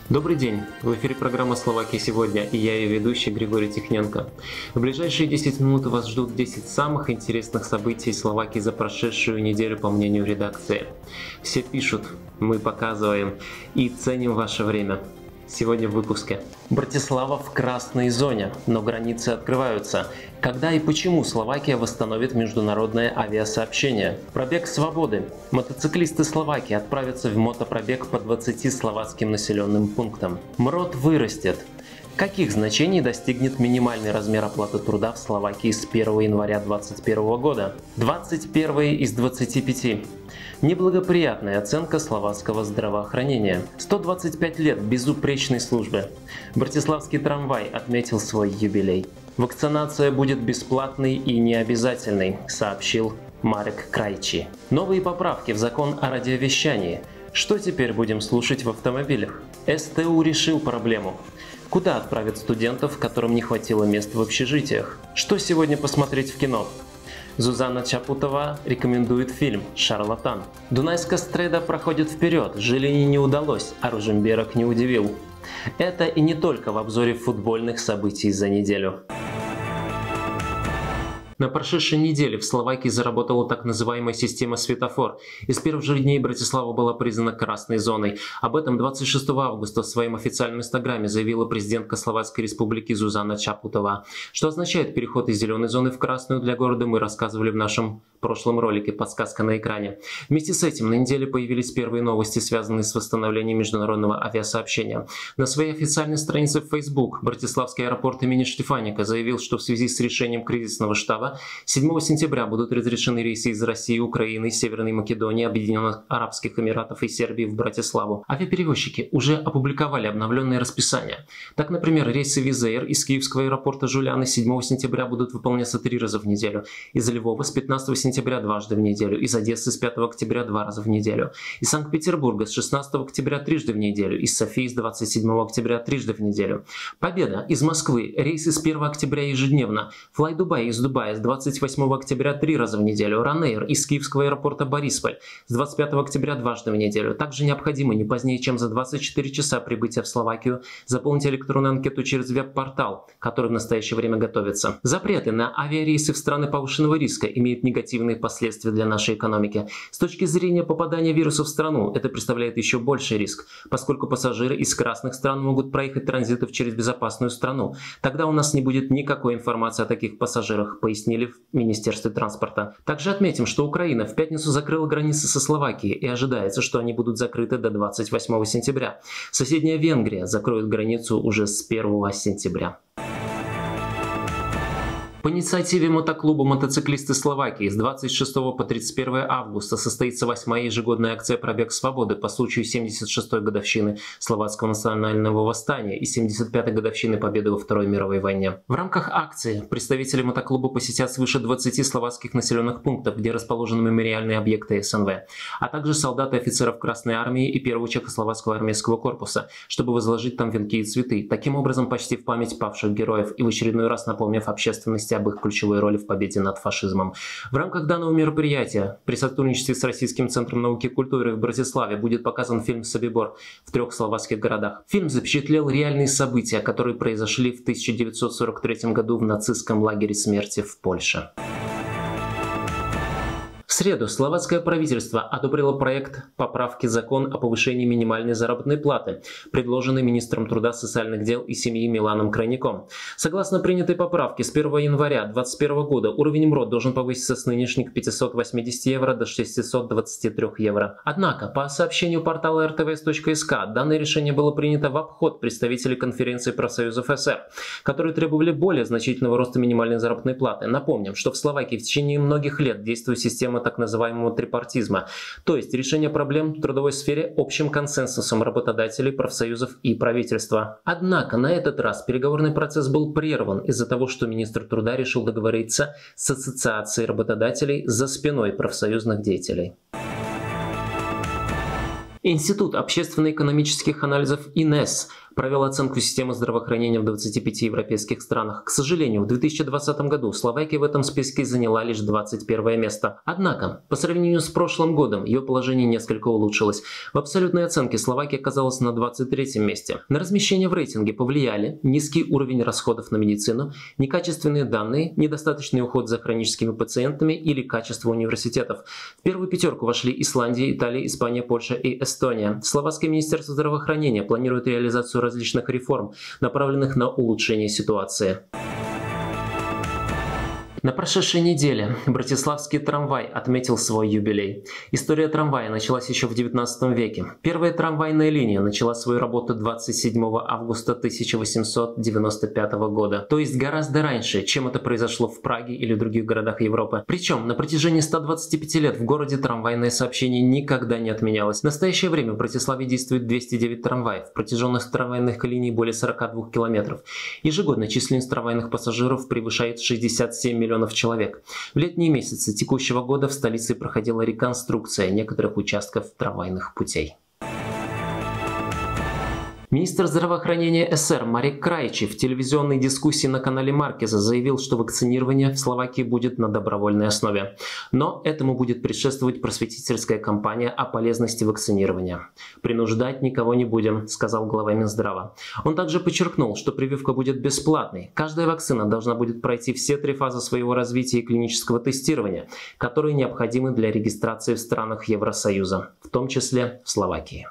Добрый день! В эфире программа «Словакия сегодня» и я ее ведущий Григорий Тихненко. В ближайшие 10 минут вас ждут 10 самых интересных событий Словакии за прошедшую неделю, по мнению редакции. Все пишут, мы показываем и ценим ваше время. Сегодня в выпуске. Братислава в красной зоне, но границы открываются. Когда и почему Словакия восстановит международное авиасообщение? Пробег свободы. Мотоциклисты Словакии отправятся в мотопробег по 20 словацким населенным пунктам. МРОТ вырастет. Каких значений достигнет минимальный размер оплаты труда в Словакии с 1 января 2021 года? 21 из 25. Неблагоприятная оценка словацкого здравоохранения. 125 лет безупречной службы. Братиславский трамвай отметил свой юбилей. Вакцинация будет бесплатной и необязательной, сообщил Марек Крайчи. Новые поправки в закон о радиовещании. Что теперь будем слушать в автомобилях? СТУ решил проблему. Куда отправят студентов, которым не хватило мест в общежитиях? Что сегодня посмотреть в кино? Зузана Чапутова рекомендует фильм «Шарлатан». Дунайская стреда проходит вперед, Жилине не удалось, а Ружемберг не удивил. Это и не только в обзоре футбольных событий за неделю. На прошедшей неделе в Словакии заработала так называемая система светофор. И с первых же дней Братислава была признана красной зоной. Об этом 26 августа в своем официальном инстаграме заявила президентка Словацкой республики Зузана Чапутова. Что означает переход из зеленой зоны в красную для города, мы рассказывали в нашем прошлом ролике «Подсказка на экране». Вместе с этим на неделе появились первые новости, связанные с восстановлением международного авиасообщения. На своей официальной странице в Facebook Братиславский аэропорт имени Штефаника заявил, что в связи с решением кризисного штаба 7 сентября будут разрешены рейсы из России, Украины, Северной Македонии, Объединенных Арабских Эмиратов и Сербии в Братиславу. Авиаперевозчики уже опубликовали обновленное расписание. Так, например, рейсы Wizz Air из Киевского аэропорта Жуляны 7 сентября будут выполняться 3 раза в неделю, из Львова с 15 сентября дважды в неделю, из Одессы с 5 октября 2 раза в неделю, из Санкт-Петербурга с 16 октября трижды в неделю, из Софии с 27 октября трижды в неделю. Победа из Москвы, рейсы с 1 октября ежедневно, Fly Dubai из Дубая с 28 октября 3 раза в неделю, Ryanair из Киевского аэропорта Борисполь с 25 октября дважды в неделю. Также необходимо не позднее, чем за 24 часа прибытия в Словакию заполнить электронную анкету через веб-портал, который в настоящее время готовится. Запреты на авиарейсы в страны повышенного риска имеют негативные последствия для нашей экономики. С точки зрения попадания вируса в страну, это представляет еще больший риск, поскольку пассажиры из красных стран могут проехать транзитов через безопасную страну. Тогда у нас не будет никакой информации о таких пассажирах, пояснили в Министерстве транспорта. Также отметим, что Украина в пятницу закрыла границы со Словакией и ожидается, что они будут закрыты до 28 сентября. Соседняя Венгрия закроет границу уже с 1 сентября. По инициативе мотоклуба «Мотоциклисты Словакии» с 26 по 31 августа состоится 8-я ежегодная акция «Пробег свободы» по случаю 76-й годовщины Словацкого национального восстания и 75-й годовщины победы во Второй мировой войне. В рамках акции представители мотоклуба посетят свыше 20 словацких населенных пунктов, где расположены мемориальные объекты СНВ, а также солдат и офицеров Красной армии и Первого чехословацкого армейского корпуса, чтобы возложить там венки и цветы, таким образом почти в память павших героев и в очередной раз напомнив общественности об их ключевой роли в победе над фашизмом. В рамках данного мероприятия при сотрудничестве с Российским центром науки и культуры в Братиславе будет показан фильм «Собибор» в 3 словацких городах. Фильм запечатлел реальные события, которые произошли в 1943 году в нацистском лагере смерти в Польше. В среду словацкое правительство одобрило проект поправки в закон о повышении минимальной заработной платы, предложенный министром труда, социальных дел и семьи Миланом Крайником. Согласно принятой поправке, с 1 января 2021 года уровень МРОТ должен повыситься с нынешних 580 евро до 623 евро. Однако, по сообщению портала rtvs.sk, данное решение было принято в обход представителей конференции профсоюзов СССР, которые требовали более значительного роста минимальной заработной платы. Напомним, что в Словакии в течение многих лет действует система так называемого трипартизма, то есть решение проблем в трудовой сфере общим консенсусом работодателей, профсоюзов и правительства. Однако на этот раз переговорный процесс был прерван из-за того, что министр труда решил договориться с ассоциацией работодателей за спиной профсоюзных деятелей. Институт общественно-экономических анализов ИНЕС провел оценку системы здравоохранения в 25 европейских странах. К сожалению, в 2020 году Словакия в этом списке заняла лишь 21 место. Однако, по сравнению с прошлым годом, ее положение несколько улучшилось. В абсолютной оценке Словакия оказалась на 23 месте. На размещение в рейтинге повлияли низкий уровень расходов на медицину, некачественные данные, недостаточный уход за хроническими пациентами или качество университетов. В первую пятерку вошли Исландия, Италия, Испания, Польша и Эстония. Словацкое министерство здравоохранения планирует реализацию различных реформ, направленных на улучшение ситуации. На прошедшей неделе Братиславский трамвай отметил свой юбилей. История трамвая началась еще в 19 веке. Первая трамвайная линия начала свою работу 27 августа 1895 года, то есть гораздо раньше, чем это произошло в Праге или других городах Европы. Причем на протяжении 125 лет в городе трамвайное сообщение никогда не отменялось. В настоящее время в Братиславе действует 209 трамваев, протяженность трамвайных линий более 42 километров. Ежегодно численность трамвайных пассажиров превышает 67 миллионов человек. В летние месяцы текущего года в столице проходила реконструкция некоторых участков трамвайных путей. Министр здравоохранения СССР Марек Крайчи в телевизионной дискуссии на канале Маркеза заявил, что вакцинирование в Словакии будет на добровольной основе. Но этому будет предшествовать просветительская кампания о полезности вакцинирования. «Принуждать никого не будем», — сказал глава Минздрава. Он также подчеркнул, что прививка будет бесплатной. Каждая вакцина должна будет пройти все 3 фазы своего развития и клинического тестирования, которые необходимы для регистрации в странах Евросоюза, в том числе в Словакии.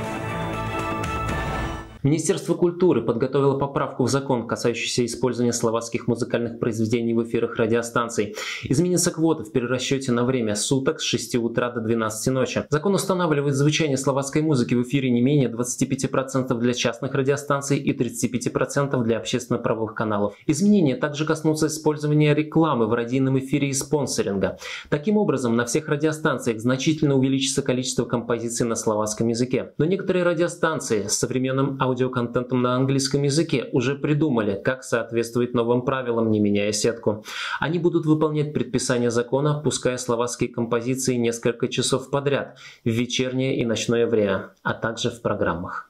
Министерство культуры подготовило поправку в закон, касающийся использования словацких музыкальных произведений в эфирах радиостанций. Изменится квота в перерасчете на время суток с 6 утра до 12 ночи. Закон устанавливает звучание словацкой музыки в эфире не менее 25% для частных радиостанций и 35% для общественно-правовых каналов. Изменения также коснутся использования рекламы в радийном эфире и спонсоринга. Таким образом, на всех радиостанциях значительно увеличится количество композиций на словацком языке. Но некоторые радиостанции с современным аудиоконтентом на английском языке уже придумали, как соответствовать новым правилам, не меняя сетку. Они будут выполнять предписания закона, пуская словацкие композиции несколько часов подряд в вечернее и ночное время, а также в программах.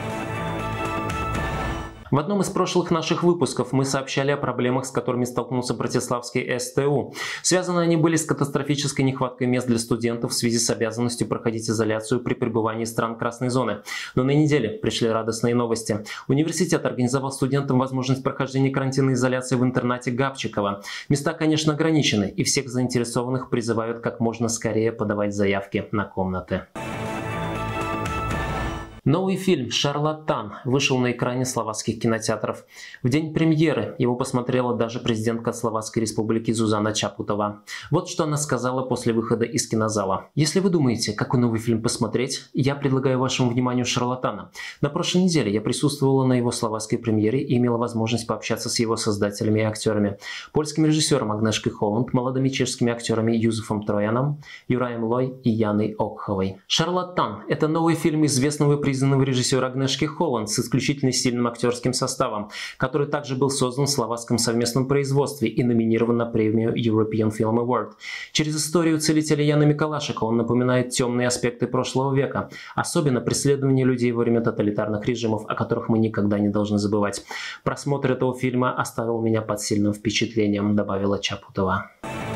В одном из прошлых наших выпусков мы сообщали о проблемах, с которыми столкнулся Братиславский СТУ. Связаны они были с катастрофической нехваткой мест для студентов в связи с обязанностью проходить изоляцию при пребывании стран красной зоны. Но на неделе пришли радостные новости. Университет организовал студентам возможность прохождения карантинной изоляции в интернате Габчикова. Места, конечно, ограничены, и всех заинтересованных призывают как можно скорее подавать заявки на комнаты. Новый фильм «Шарлатан» вышел на экране словацких кинотеатров. В день премьеры его посмотрела даже президентка Словацкой Республики Зузана Чапутова. Вот что она сказала после выхода из кинозала. «Если вы думаете, какой новый фильм посмотреть, я предлагаю вашему вниманию «Шарлатана». На прошлой неделе я присутствовала на его словацкой премьере и имела возможность пообщаться с его создателями и актерами. Польским режиссером Агнешкой Холланд, молодыми чешскими актерами Юзефом Трояном, Юраем Лой и Яной Окховой. «Шарлатан» — это новый фильм известного признанного режиссера Агнешки Холланд с исключительно сильным актерским составом, который также был создан в словацком совместном производстве и номинирован на премию European Film Award. Через историю целителя Яна Миколашика он напоминает темные аспекты прошлого века, особенно преследование людей во время тоталитарных режимов, о которых мы никогда не должны забывать. Просмотр этого фильма оставил меня под сильным впечатлением, добавила Чапутова.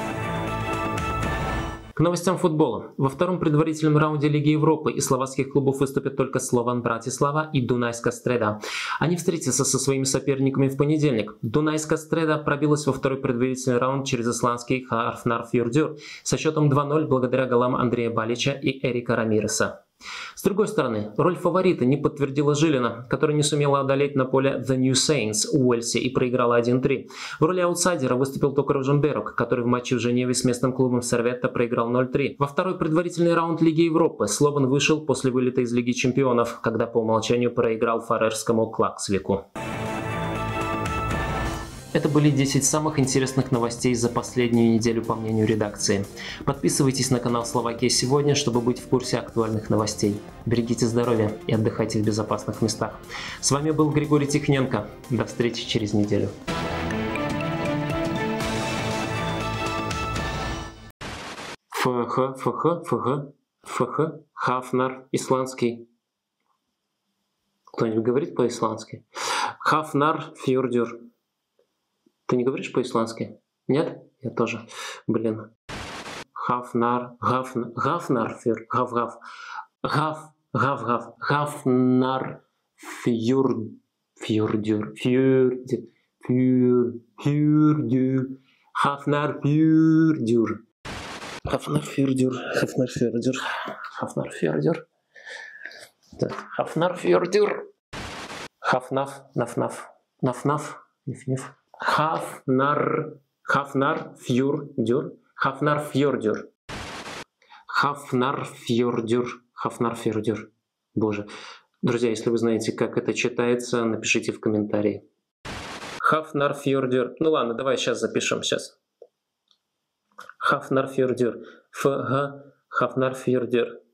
К новостям футбола. Во втором предварительном раунде Лиги Европы из словацких клубов выступят только Слован Братислава и Дунайска Стреда. Они встретятся со своими соперниками в понедельник. Дунайска Стреда пробилась во второй предварительный раунд через исландский Харфнар Фьордюр со счетом 2-0 благодаря голам Андрея Балича и Эрика Рамиреса. С другой стороны, роль фаворита не подтвердила Жилина, которая не сумела одолеть на поле The New Saints у Уэльси и проиграла 1-3. В роли аутсайдера выступил только Роженберг, который в матче в Женеве с местным клубом Серветта проиграл 0-3. Во второй предварительный раунд Лиги Европы Слован вышел после вылета из Лиги Чемпионов, когда по умолчанию проиграл фарерскому Клаксвику. Это были 10 самых интересных новостей за последнюю неделю, по мнению редакции. Подписывайтесь на канал Словакия сегодня, чтобы быть в курсе актуальных новостей. Берегите здоровье и отдыхайте в безопасных местах. С вами был Григорий Тихненко. До встречи через неделю. ФХ, Хафнар, исландский. Кто-нибудь говорит по-исландски? Хафнарфьордюр. Ты не говоришь по-исландски? Нет? Я тоже. Блин. Хафнарфьор. Хафнарфьордюр. Хафнарфьордюр. Хафнарфьордюр. Хафнаф, нафнаф, нафнаф, ниф-ниф. Хафнарфьордюр. Хафнарфьордюр. Боже. Друзья, если вы знаете, как это читается, напишите в комментарии. Хафнарфьордюр. Ну ладно, давай сейчас запишем, сейчас. Хафнарфьордюр. Хафнарфьордюр.